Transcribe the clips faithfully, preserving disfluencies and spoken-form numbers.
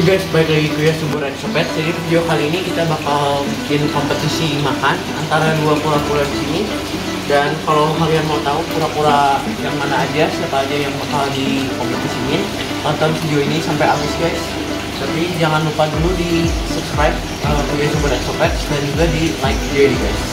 Oke guys, balik lagi ke ya Subur Exopet. Jadi video kali ini kita bakal bikin kompetisi makan antara dua kura-kura di sini. Dan kalau kalian mau tahu kura-kura yang mana aja, siapa aja yang bakal di kompetisiin, tonton video ini sampai habis guys. Tapi jangan lupa dulu di subscribe uh, ke ya Subur Exopet dan juga di like video ini guys.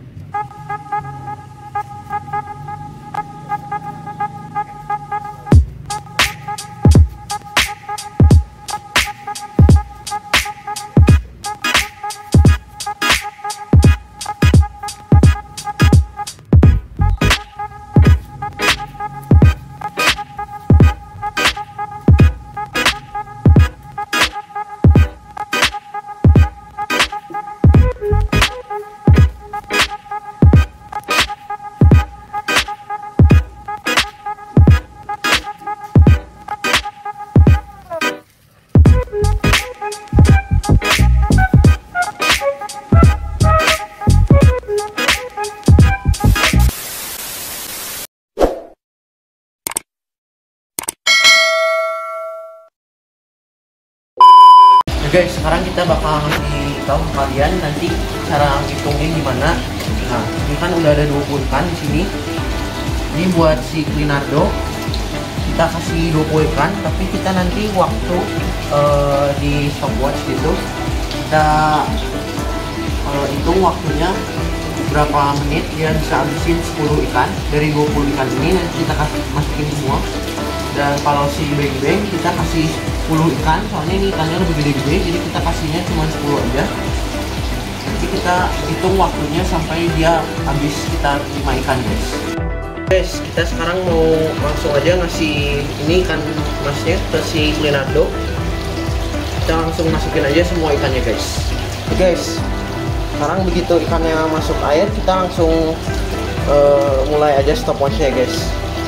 Nah guys, sekarang kita bakal ngasih tahu ke kalian nanti cara ngitungnya gimana. Nah, ini kan udah ada dua puluh ikan di sini. Ini buat si Clinardo kita kasih dua puluh ikan, tapi kita nanti waktu uh, di stopwatch gitu kita uh, hitung waktunya berapa menit dia bisa habisin sepuluh ikan. Dari dua puluh ikan ini nanti kita kasih masukin semua. Dan kalau si beng-beng kita kasih sepuluh ikan, soalnya ini ikannya lebih gede-gede, jadi kita kasihnya cuma sepuluh aja. Nanti kita hitung waktunya sampai dia habis kita lima ikan guys. Guys, kita sekarang mau langsung aja ngasih ini ikan emasnya ke si Clinardo. Kita langsung masukin aja semua ikannya guys. Oke guys, sekarang begitu ikannya masuk air, kita langsung uh, mulai aja stopwatchnya guys.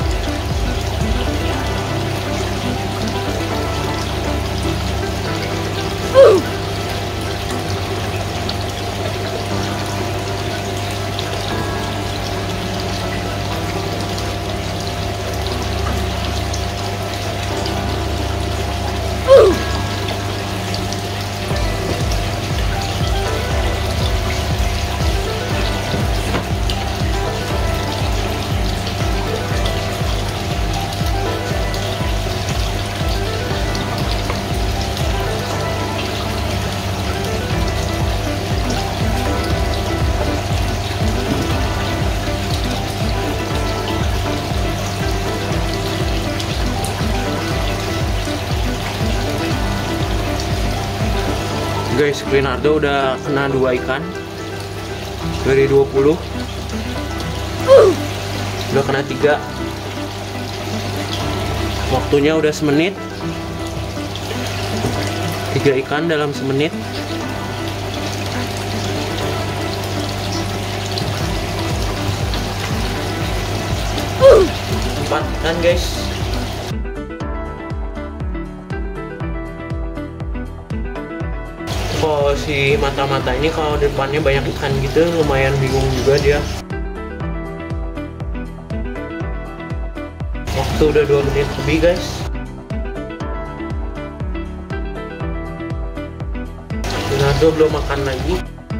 Guys, Clinardo udah kena dua ikan dari dua puluh, udah kena tiga. Waktunya udah semenit, tiga ikan dalam semenit. Empat ikan guys. Kalau si mata-mata ini kalau depannya banyak ikan gitu lumayan bingung juga dia. Waktu udah dua menit lebih guys. Leonardo belum makan lagi.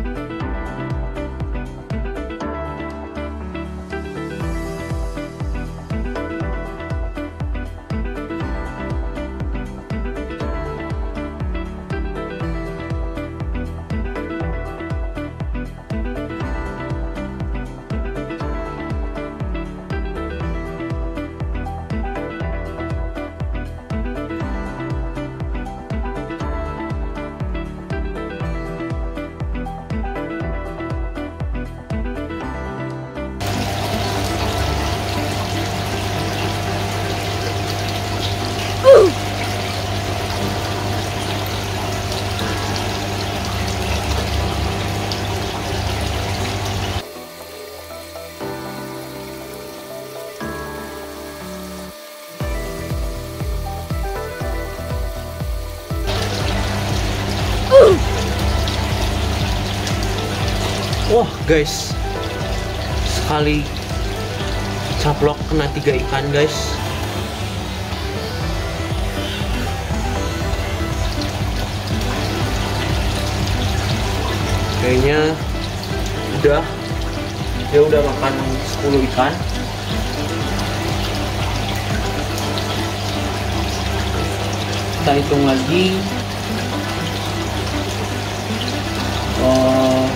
Wah guys, sekali caplok kena tiga ikan guys. kayaknya udah, dia udah makan sepuluh ikan. Kita hitung lagi. Oh,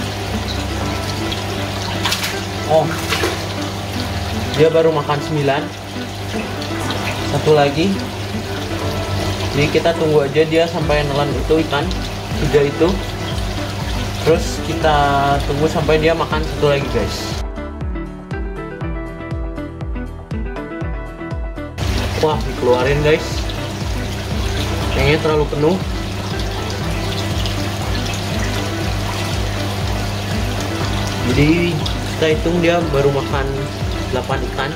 oh, dia baru makan sembilan. Satu lagi. Ini kita tunggu aja dia sampai nelan itu ikan tiga itu. Terus kita tunggu sampai dia makan satu lagi, guys. Wah, dikeluarin, guys. Kayaknya terlalu penuh. Jadi kita hitung dia baru makan delapan ikan.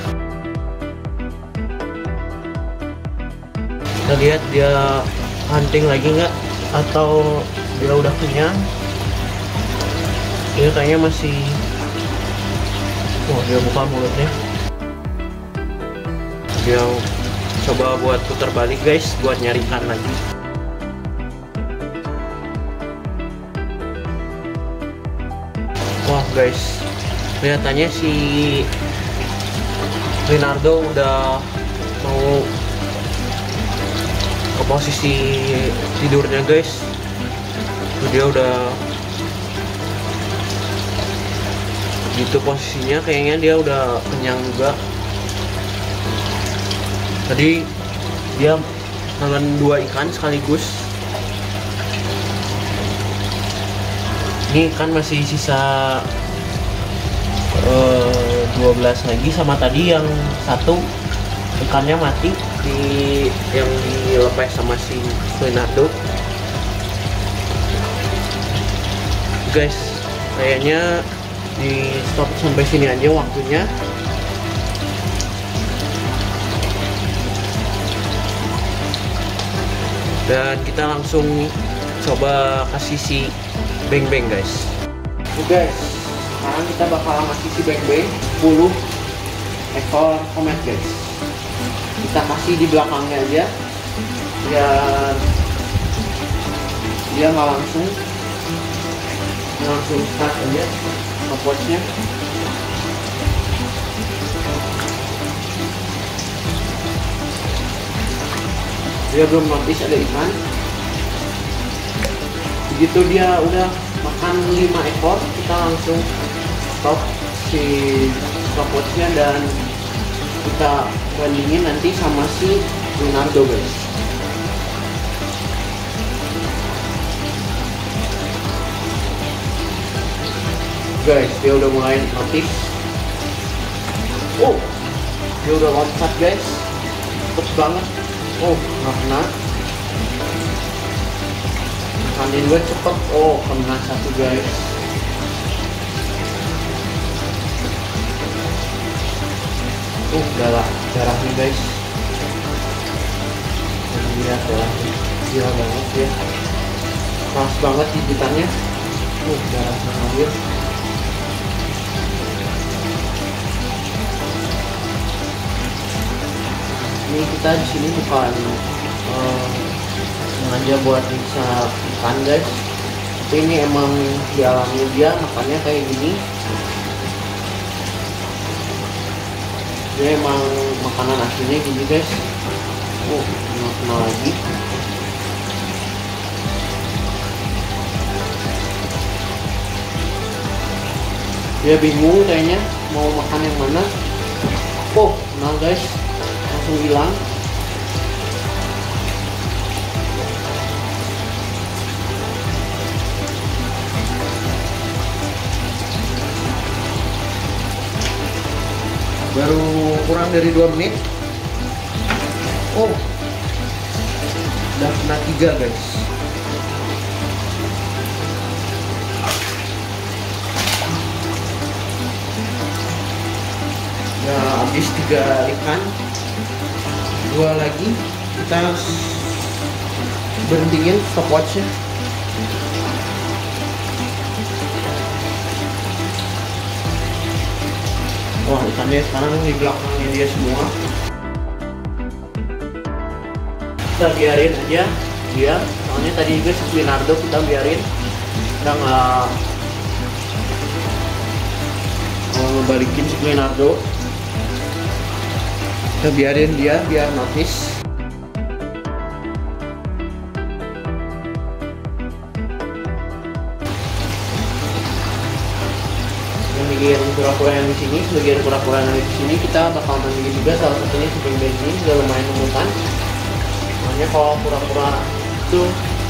Kita lihat dia hunting lagi nggak, atau dia udah kenyang. Dia kayaknya masih. Oh, dia buka mulutnya. Dia coba buat putar balik, guys, buat nyari ikan lagi. Wah, guys, kelihatannya si Leonardo udah mau ke posisi tidurnya, guys. Dia udah gitu posisinya, kayaknya dia udah kenyang juga. Tadi dia makan dua ikan sekaligus. Ini kan masih sisa uh, dua belas lagi, sama tadi yang satu ikannya mati di yang dilepas sama si Leonardo. Guys, kayaknya di stop sampai sini aja waktunya. Dan kita langsung coba kasih si Beng Beng, guys. Oke, guys, sekarang kita bakal kasih si Beng Beng sepuluh ekor komet, guys. Kita kasih di belakangnya aja biar dia nggak langsung langsung start aja stopwatchnya. Dia belum notice ada ikan. Begitu dia udah makan lima ekor, kita langsung stop si stopwatchnya dan kita bandingin nanti sama si Leonardo, guys. Guys, dia udah mulai notice. Oh, dia udah loncat, guys. Cepet banget. Oh, nggak kena. Makanin gue cepet. Oh, kena satu, guys. Uh, darah darahnya, guys. Lihat darahnya, gila banget ya. Keras banget gigitannya. Uh, darahnya ngalir. Ini kita di sini bukan uh, sengaja buat nyiksa ikan, guys. Tapi ini emang dialami dia, makanya kayak gini. Dia emang makanan aslinya gini, guys. Oh, nggak kena lagi. Dia bingung kayaknya mau makan yang mana. Oh, nah, guys, langsung hilang. Baru kurang dari dua menit. Oh, udah kena tiga, guys. Udah habis tiga ikan. Dua lagi, kita harus berhentiin stopwatchnya. Wah, ikannya sekarang di belakangnya dia semua. Kita biarin aja dia, soalnya tadi juga si Leonardo kita biarin, kita nggak mau ngebalikin si Leonardo. Kita biarin dia biar notice. Bagian kura-kura yang di sini, bagian kura-kura yang di sini kita bakal mandiin juga, salah satunya si Beng Beng ini sudah lumayan rebutan. Makanya kalau kura-kura itu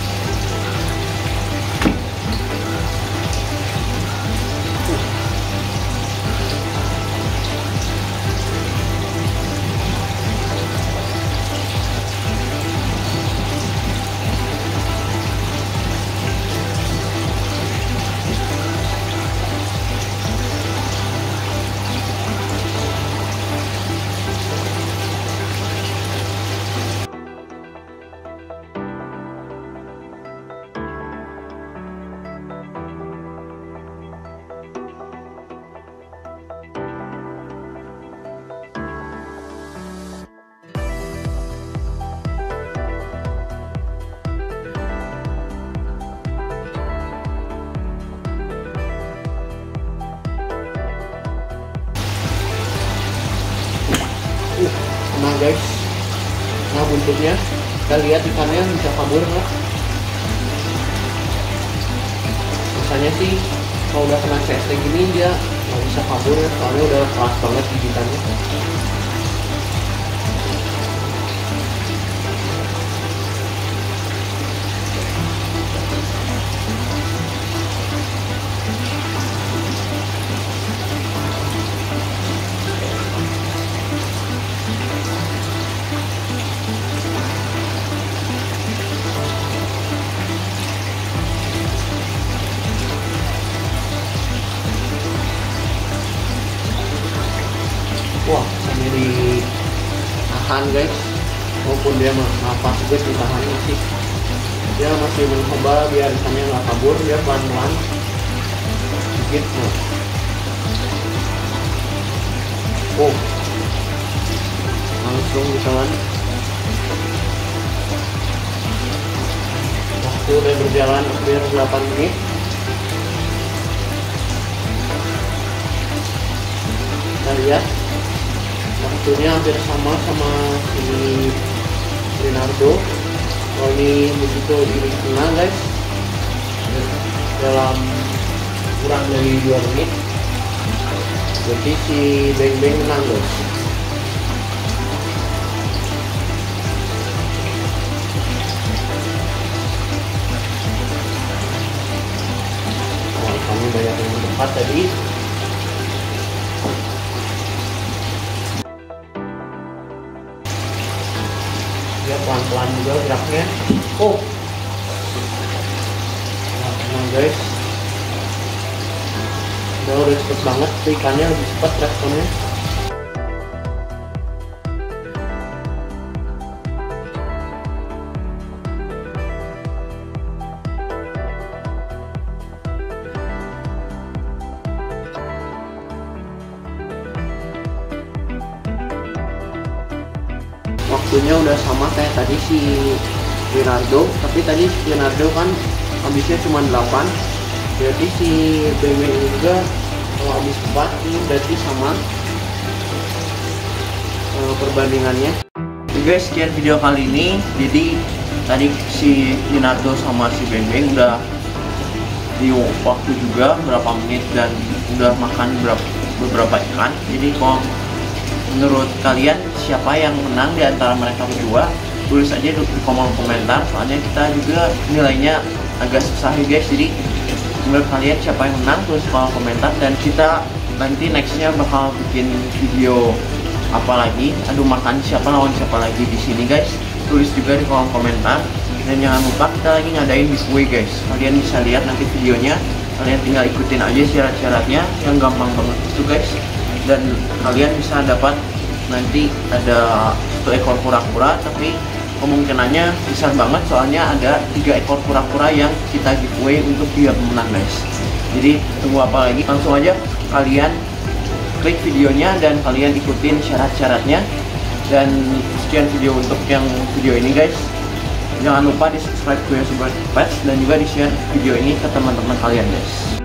nah guys, nah buntutnya kita lihat ikannya bisa kabur nggak? Biasanya sih kalau udah kena C S T gini dia nggak bisa kabur ya, soalnya udah keras banget gigitannya. Wah, sampai ditahan guys, maupun dia nafas guys ditahan masih, dia masih mencoba biar ikannya nggak kabur, dia pelan-pelan sedikit. Nah. Oh, langsung ditelan. Waktu udah berjalan hampir delapan menit. Kita lihat waktunya hampir sama sama si Leonardo. Kalau ini begitu di tengah guys, dalam kurang dari dua menit, jadi si Beng Beng menang guys. Nah, kami banyak yang mendekat tadi. Dia pelan-pelan juga geraknya. Oh, nah guys, udah udah cepet banget, ikannya lebih cepat responnya. Waktunya udah sama kayak tadi si Leonardo, tapi tadi si Leonardo kan habisnya cuma delapan, jadi si Beng Beng ini juga kalau habis empat ini berarti sama uh, perbandingannya. Oke guys, sekian video kali ini. Jadi tadi si Leonardo sama si Beng Beng udah di waktu juga berapa menit dan udah makan berapa, beberapa ikan. Jadi kalau menurut kalian siapa yang menang di antara mereka berdua, tulis aja di kolom komentar, soalnya kita juga nilainya agak susah ya guys. Jadi menurut kalian siapa yang menang, tulis kolom komentar, dan kita nanti nextnya bakal bikin video apa lagi, adu makan siapa lawan siapa lagi di sini guys. Tulis juga di kolom komentar, dan jangan lupa kita lagi ngadain giveaway guys. Kalian bisa lihat nanti videonya, kalian tinggal ikutin aja syarat-syaratnya yang gampang banget itu guys. Dan kalian bisa dapat nanti ada satu ekor kura-kura, tapi kemungkinannya besar banget soalnya ada tiga ekor kura-kura yang kita giveaway untuk dia pemenang guys. Jadi tunggu apa lagi, langsung aja kalian klik videonya dan kalian ikutin syarat-syaratnya. Dan sekian video untuk yang video ini guys. Jangan lupa di subscribe ke Sobat Pets dan juga di share video ini ke teman-teman kalian guys.